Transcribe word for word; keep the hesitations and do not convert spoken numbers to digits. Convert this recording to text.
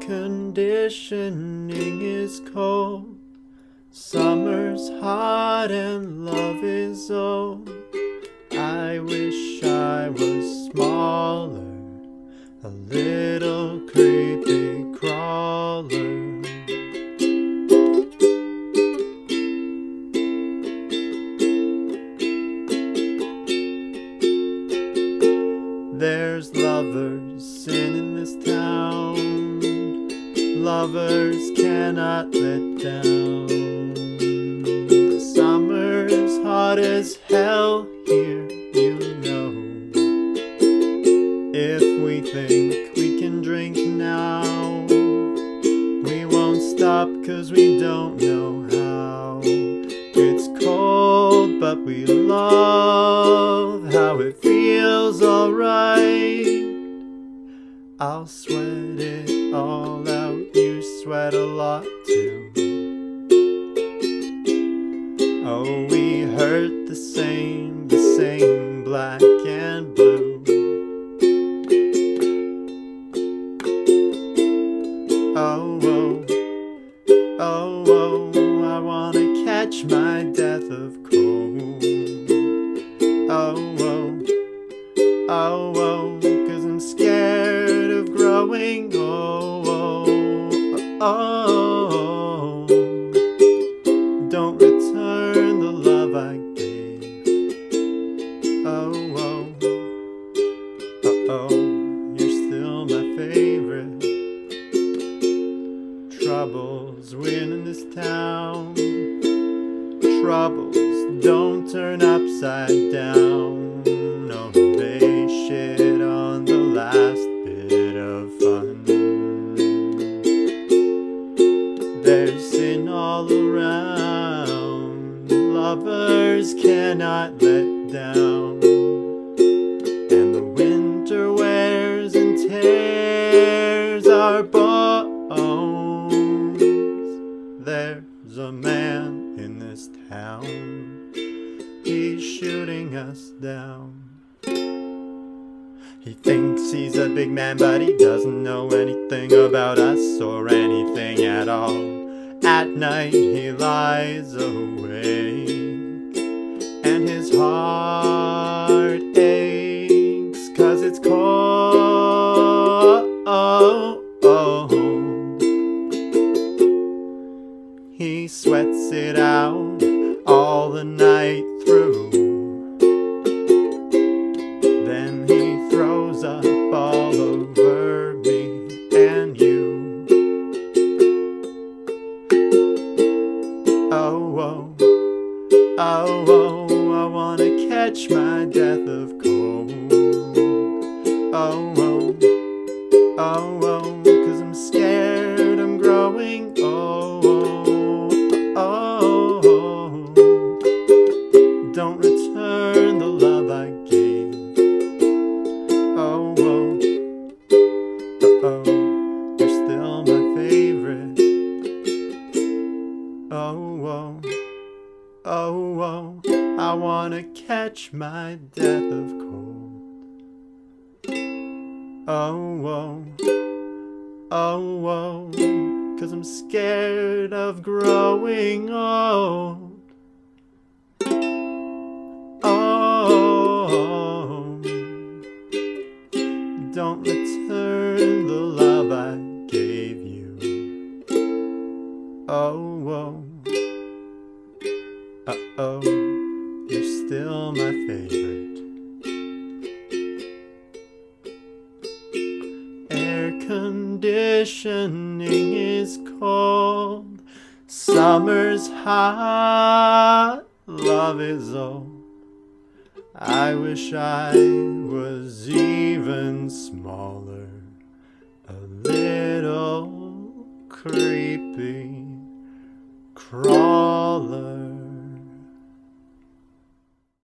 conditioning is cold, summer's hot and love is old. I wish I was smaller, a little creepy crawler. There's lovers in this town, lovers cannot let down. The summer's hot as hell here, you know. If we think we can drink now, we won't stop 'cause we don't know how. It's cold but we love how it feels alright. I'll sweat it all out, you sweat a lot too. Oh, we hurt the same, the same, black and blue. Oh, oh, oh, oh, I wanna catch my death of cold. Oh, oh, oh, oh, 'cause I'm scared of growing old. Oh, oh, don't return the love I gave. Oh, oh, oh, oh, you're still my favorite. Troubles win in this town. Troubles don't turn upside down. No, they shit on the last bit of fun. There's sin all around, lovers cannot let down. And the winter wears and tears our bones. There's a man in this town, he's shooting us down. He thinks he's a big man, but he doesn't know anything about us or anything at all. At night he lies awake, and his heart aches 'cause it's cold. He sweats it out all the night through. Then he throws up all over me and you. Oh, oh, oh, oh, I wanna catch my death of cold. Oh, oh, oh, oh, 'cause I'm scared I'm growing old. Oh, oh, don't return the love I gave. Oh, oh, oh, you're still my favorite. Oh, oh, oh, oh, I wanna catch my death of cold. Oh, oh, oh, oh, 'cause I'm scared of growing old. Oh, don't return the love I gave you. Oh, oh, uh-oh, you're still my favorite. Air conditioning is cold, summer's hot, love is old. I wish I was even smaller, a little creepy crawler.